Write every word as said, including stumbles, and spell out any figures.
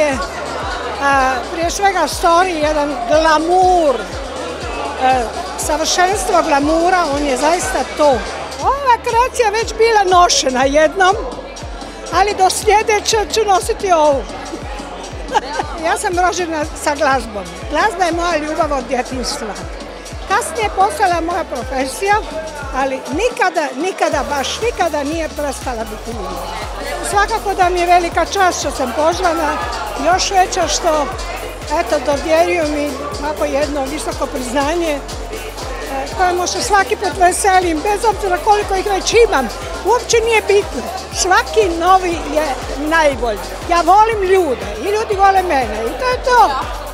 je prije svega stori jedan glamur, savršenstvo glamura, on je zaista to. Ova kreacija već bila nošena jednom, ali do sljedeće ću nositi ovu. Ja sam rođena sa glazbom. Glazba je moja ljubav od djetinjstva. Kasnije postala moja profesija, ali nikada, nikada, baš nikada nije prestala biti ljubav. Svakako da mi je velika čast što sam pozvana, još veća što, eto, dodjeljuju mi ovako jedno visoko priznanje kojemu se svaki put veselim, bez obzira koliko ih već imam. Uopće nije bitno. Svaki novi je najbolji. Ja volim ljude i ljudi vole mene i to je to.